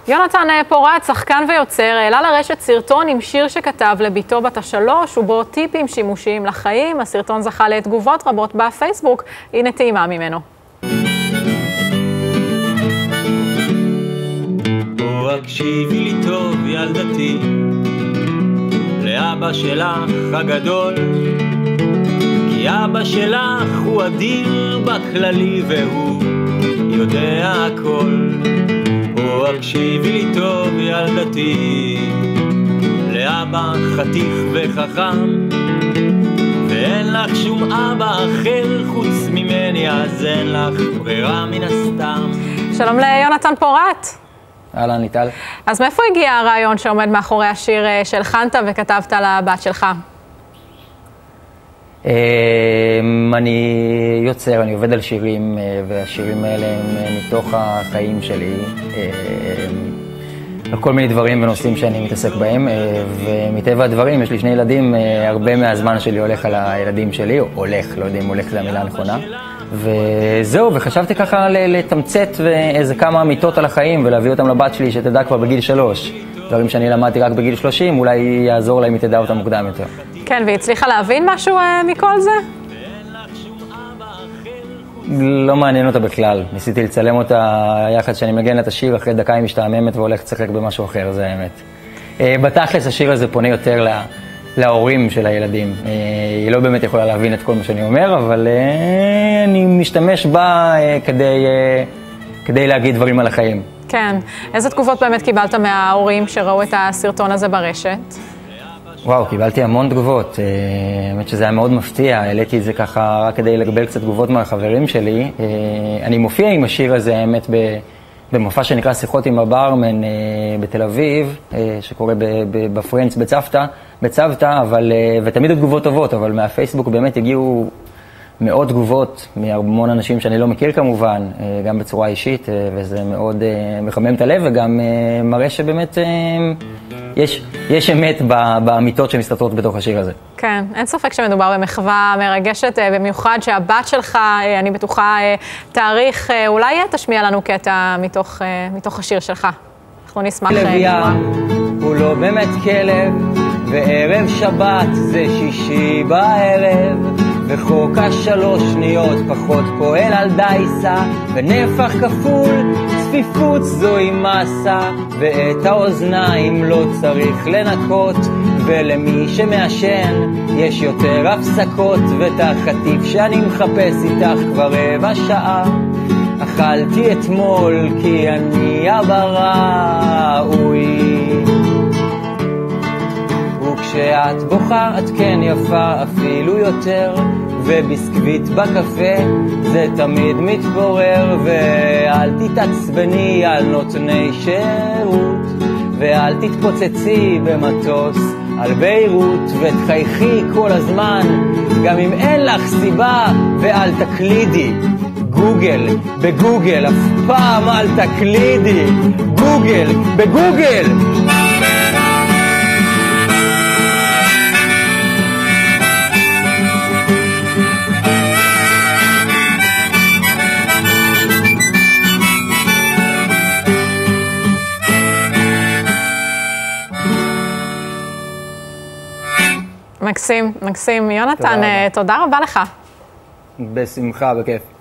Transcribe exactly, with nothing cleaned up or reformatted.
יונתן פורט, שחקן ויוצר, העלה לרשת סרטון עם שיר שכתב לביתו בת השלוש, ובו טיפים שימושיים לחיים. הסרטון זכה לתגובות רבות בפייסבוק. הנה טעימה ממנו. בוא הקשיבי לי טוב ילדתי, לאבא שלך הגדול, כי אבא שלך הוא אדיר בכללי והוא יודע הכל. בוא הקשיבי לי טוב ילדתי, לאבא חתיך וחכם, ואין לך שום אבא אחר חוץ ממני, אז אין לך ברירה מן הסתם. שלום ליונתן פורט. אהלן, ליטל. אז מאיפה הגיע הרעיון שעומד מאחורי השיר שהלחנת וכתבת לבת שלך? אני יוצר, אני עובד על שירים, והשירים האלה הם מתוך החיים שלי, על כל מיני דברים ונושאים שאני מתעסק בהם, ומטבע הדברים, יש לי שני ילדים, הרבה מהזמן שלי הולך על הילדים שלי, או הולך, לא יודע אם הולך זה המילה הנכונה, וזהו, וחשבתי ככה לתמצת איזה כמה אמיתות על החיים ולהביא אותם לבת שלי שתדע כבר בגיל שלוש. דברים שאני למדתי רק בגיל שלושים, אולי יעזור לה אם היא תדע אותם מוקדם יותר. כן, והיא הצליחה להבין משהו אה, מכל זה? לא מעניין אותה בכלל. ניסיתי לצלם אותה יחד שאני מגן את השיר, אחרי דקה היא משתעממת והולכת לשחק במשהו אחר, זה האמת. אה, בתכלס השיר הזה פונה יותר לה, להורים של הילדים. אה, היא לא באמת יכולה להבין את כל מה שאני אומר, אבל אה, אני משתמש בה אה, כדי, אה, כדי להגיד דברים על החיים. כן. איזה תגובות באמת קיבלת מההורים שראו את הסרטון הזה ברשת? וואו, קיבלתי המון תגובות. האמת שזה היה מאוד מפתיע. העליתי את זה ככה רק כדי לקבל קצת תגובות מהחברים שלי. אני מופיע עם השיר הזה, האמת, במופע שנקרא שיחות עם הברמן בתל אביב, שקורה בפרנץ בצוותא, בצוותא, אבל, ותמיד התגובות טובות, אבל מהפייסבוק באמת הגיעו מאות תגובות מהמון אנשים שאני לא מכיר כמובן, גם בצורה אישית, וזה מאוד מחמם את הלב, וגם מראה שבאמת יש, יש אמת באמיתות שמסתתרות בתוך השיר הזה. כן, אין ספק שמדובר במחווה מרגשת, במיוחד שהבת שלך, אני בטוחה, תאריך, אולי תשמיע לנו קטע מתוך, מתוך השיר שלך. אנחנו נשמח לשמוע. הוא לא באמת כלב, וערב שבת זה שישי בערב, וחוק השלוש שניות פחות פועל על דייסה, ונפח כפול, צפיפות זוהי מסה, ואת האוזניים לא צריך לנקות, ולמי שמעשן יש יותר הפסקות, ואת החטיף שאני מחפש איתך כבר רבע שעה, אכלתי אתמול כי אני הראוי. וכשאת בוכה את כן יפה אפילו יותר, וביסקוויט בקפה זה תמיד מתפורר, ואל תתעצבני על נותני שירות, ואל תתפוצצי במטוס על ביירות, ותחייכי כל הזמן גם אם אין לך סיבה, ואל תקלידי גוגל בגוגל, אף פעם אל תקלידי גוגל בגוגל. מקסים, מקסים. יונתן, תודה רבה לך. בשמחה, בכיף.